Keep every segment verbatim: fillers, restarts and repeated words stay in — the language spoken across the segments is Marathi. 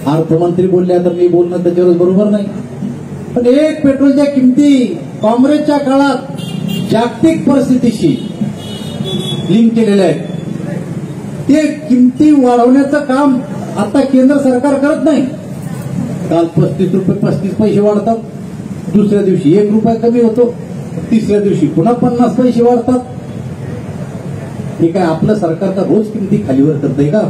अर्थमंत्री बोलले तर मी बोलणं त्याच्यावर बरोबर नाही, पण एक पेट्रोलच्या किमती काँग्रेसच्या काळात जागतिक परिस्थितीशी लिंक केलेल्या आहेत. ते किमती वाढवण्याचं काम आता केंद्र सरकार करत नाही. काल पस्तीस रुपये पस्तीस पैसे वाढतात, दुसऱ्या दिवशी एक रुपया कमी होतो, तिसऱ्या दिवशी पुन्हा पन्नास पैसे वाढतात. हे काय आपलं सरकार का रोज किमती खालीवर करतंय का?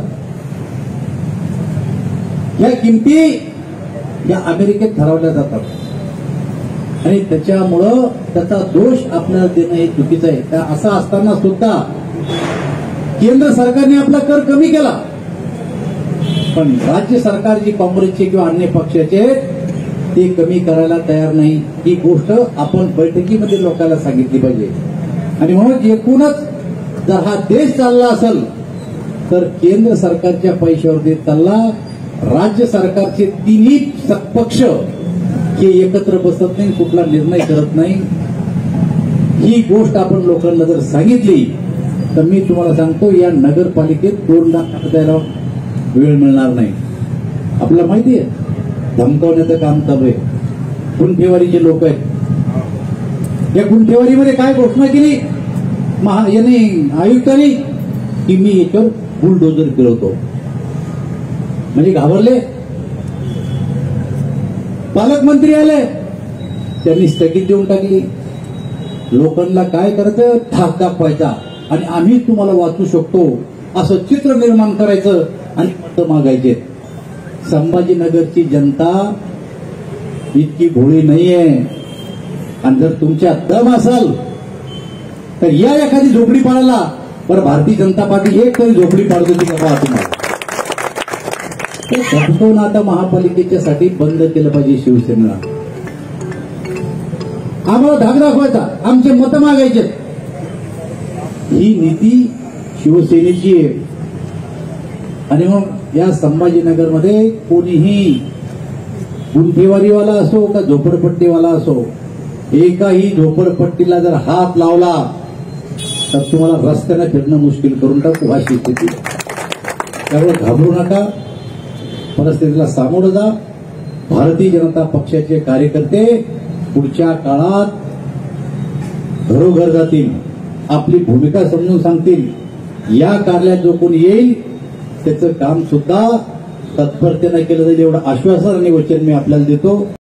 या किमती या अमेरिकेत ठरवल्या जातात आणि त्याच्यामुळं त्याचा दोष आपल्याला देणं हे चुकीचं आहे. त्या असं असताना सुद्धा केंद्र सरकारने आपला कर कमी केला, पण राज्य सरकार जी काँग्रेसचे किंवा अन्य पक्षाचे ते कमी करायला तयार नाही. ही गोष्ट आपण बैठकीमध्ये लोकांना सांगितली पाहिजे. आणि म्हणून एकूणच जर हा देश चालला असेल तर केंद्र सरकारच्या पैशावरती चालला, राज्य सरकारचे तिन्ही पक्ष हे एकत्र बसत नाही, कुठला निर्णय करत नाही. ही गोष्ट आपण लोकांना जर सांगितली तर मी तुम्हाला सांगतो या नगरपालिकेत दोन लाख द्यायला वेळ मिळणार नाही. आपल्याला माहिती आहे धमकावण्याचं काम चालू आहे. गुंठेवारीचे लोक आहेत. या गुंठेवारीमध्ये काय घोषणा केली महा याने आयुक्तांनी की मी याच्यावर बुलडोजर फिरवतो, म्हणजे घाबरले. पालकमंत्री आले, त्यांनी स्थगित देऊन टाकली. लोकांना काय करायचं, धाक दाखवायचा आणि आम्ही तुम्हाला वाचू शकतो असं चित्र निर्माण करायचं आणि मतं मागायचे. संभाजीनगरची जनता इतकी भोळी नाहीये. आणि जर तुमच्या दम असाल तर या एखादी झोपडी पाडायला, बरं भारतीय जनता पार्टी एक तरी झोपडी पाडतो ती का तुम्हाला. संपवून आता महापालिकेच्या साठी बंद केलं पाहिजे. शिवसेनेला आम्हाला धाक दाखवायचा, आमचे मतं मागायचे, ही नीती शिवसेनेची आहे. आणि मग या संभाजीनगरमध्ये कोणीही गुंठेवारीवाला असो का झोपडपट्टीवाला असो, एकाही झोपडपट्टीला जर हात लावला तर तुम्हाला रस्त्याने फिरणं मुश्किल करून टाकू अशी स्थिती. त्यामुळे घाबरू नका, परिस्थितीला सामोरं जा. भारतीय जनता पक्षाचे कार्यकर्ते पुढच्या काळात घरोघर जातील, आपली भूमिका समजून सांगतील. या कार्यालयात जो कोणी येईल त्याचं काम सुद्धा तत्परतेनं केलं जाईल एवढं आश्वासन आणि वचन मी आपल्याला देतो.